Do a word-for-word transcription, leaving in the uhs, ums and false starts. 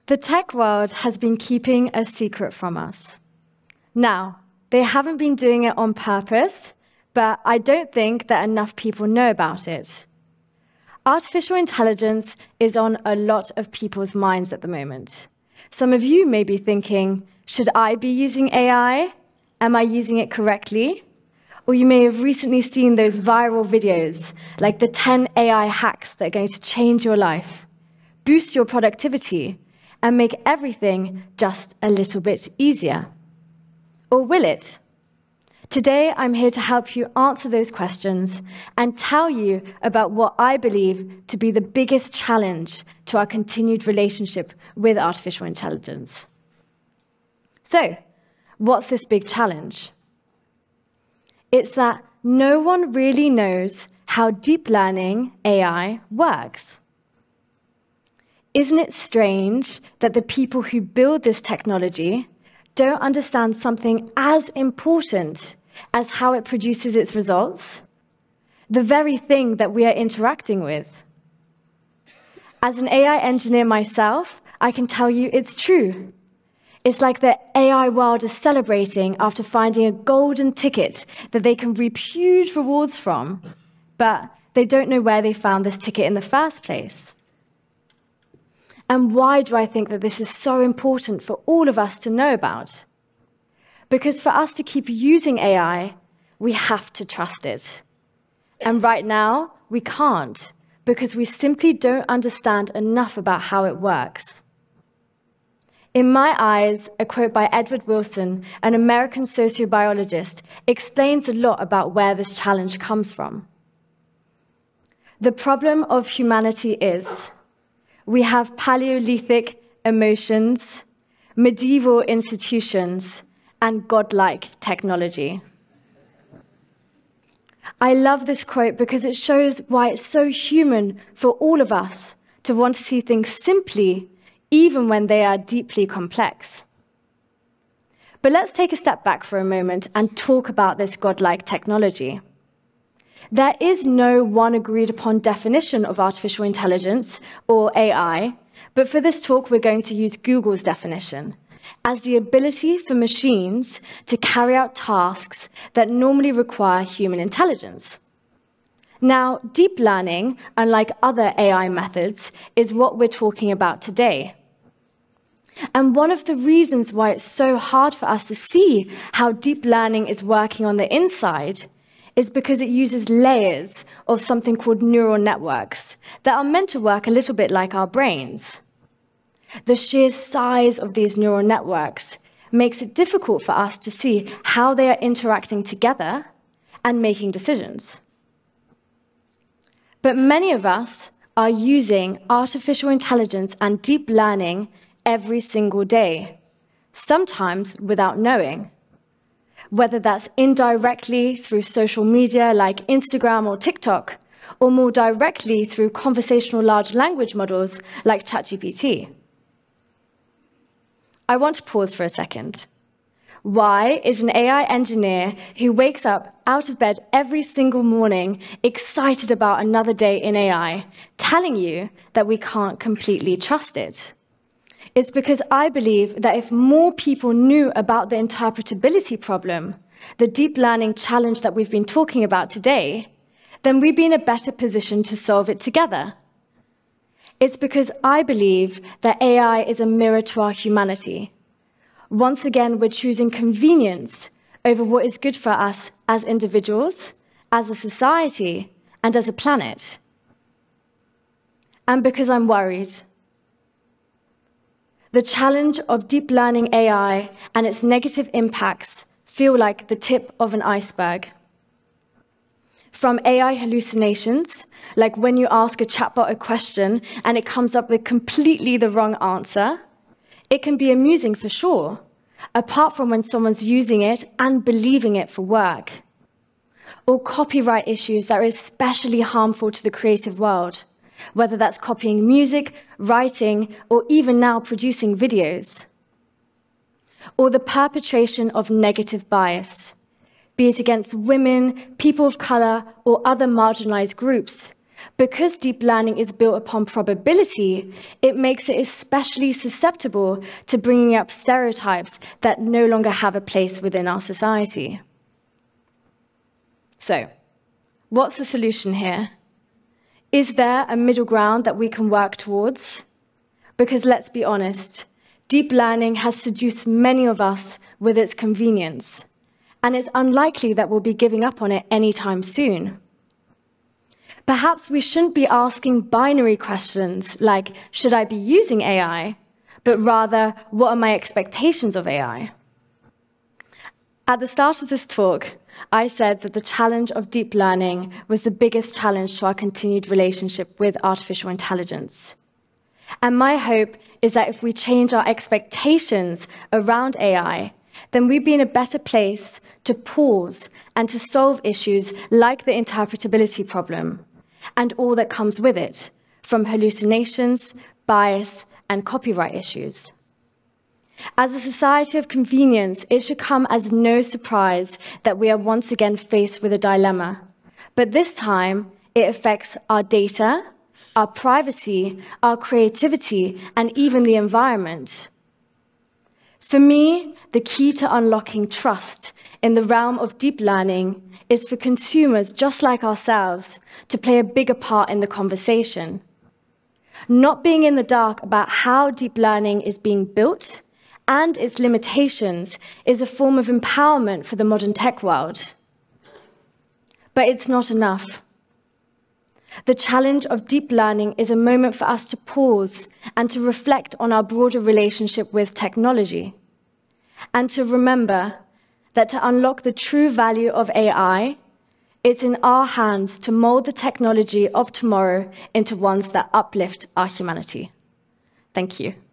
The tech world has been keeping a secret from us. Now, they haven't been doing it on purpose, but I don't think that enough people know about it. Artificial intelligence is on a lot of people's minds at the moment. Some of you may be thinking, should I be using A I? Am I using it correctly? Or you may have recently seen those viral videos, like the ten A I hacks that are going to change your life, boost your productivity, and make everything just a little bit easier. Or will it? Today, I'm here to help you answer those questions and tell you about what I believe to be the biggest challenge to our continued relationship with artificial intelligence. So, what's this big challenge? It's that no one really knows how deep learning A I works. Isn't it strange that the people who build this technology don't understand something as important as how it produces its results? The very thing that we are interacting with. As an A I engineer myself, I can tell you it's true. It's like the A I world is celebrating after finding a golden ticket that they can reap huge rewards from, but they don't know where they found this ticket in the first place. And why do I think that this is so important for all of us to know about? Because for us to keep using A I, we have to trust it. And right now, we can't, because we simply don't understand enough about how it works. In my eyes, a quote by Edward Wilson, an American sociobiologist, explains a lot about where this challenge comes from. The problem of humanity is we have Paleolithic emotions, medieval institutions, and godlike technology. I love this quote because it shows why it's so human for all of us to want to see things simply, even when they are deeply complex. But let's take a step back for a moment and talk about this godlike technology. There is no one agreed upon definition of artificial intelligence, or A I, but for this talk, we're going to use Google's definition as the ability for machines to carry out tasks that normally require human intelligence. Now, deep learning, unlike other A I methods, is what we're talking about today. And one of the reasons why it's so hard for us to see how deep learning is working on the inside is because it uses layers of something called neural networks that are meant to work a little bit like our brains. The sheer size of these neural networks makes it difficult for us to see how they are interacting together and making decisions. But many of us are using artificial intelligence and deep learning every single day, sometimes without knowing. Whether that's indirectly through social media like Instagram or TikTok, or more directly through conversational large language models like ChatGPT. I want to pause for a second. Why is an A I engineer who wakes up out of bed every single morning excited about another day in A I telling you that we can't completely trust it? It's because I believe that if more people knew about the interpretability problem, the deep learning challenge that we've been talking about today, then we'd be in a better position to solve it together. It's because I believe that A I is a mirror to our humanity. Once again, we're choosing convenience over what is good for us as individuals, as a society, and as a planet. And because I'm worried. The challenge of deep learning A I and its negative impacts feel like the tip of an iceberg. From A I hallucinations, like when you ask a chatbot a question and it comes up with completely the wrong answer, it can be amusing for sure, apart from when someone's using it and believing it for work. Or copyright issues that are especially harmful to the creative world, whether that's copying music, writing, or even now producing videos. Or the perpetration of negative bias, be it against women, people of color, or other marginalized groups, Because deep learning is built upon probability, it makes it especially susceptible to bringing up stereotypes that no longer have a place within our society. So, what's the solution here? Is there a middle ground that we can work towards? Because let's be honest, deep learning has seduced many of us with its convenience, and it's unlikely that we'll be giving up on it anytime soon. Perhaps we shouldn't be asking binary questions like, should I be using A I? But rather, what are my expectations of A I? At the start of this talk, I said that the challenge of deep learning was the biggest challenge to our continued relationship with artificial intelligence. And my hope is that if we change our expectations around A I, then we'd be in a better place to pause and to solve issues like the interpretability problem, and all that comes with it, from hallucinations, bias, and copyright issues. As a society of convenience, it should come as no surprise that we are once again faced with a dilemma. But this time, it affects our data, our privacy, our creativity, and even the environment. For me, the key to unlocking trust in the realm of deep learning is for consumers just like ourselves to play a bigger part in the conversation. Not being in the dark about how deep learning is being built and its limitations is a form of empowerment for the modern tech world. But it's not enough. The challenge of deep learning is a moment for us to pause and to reflect on our broader relationship with technology, and to remember that to unlock the true value of A I, it's in our hands to mold the technology of tomorrow into ones that uplift our humanity. Thank you.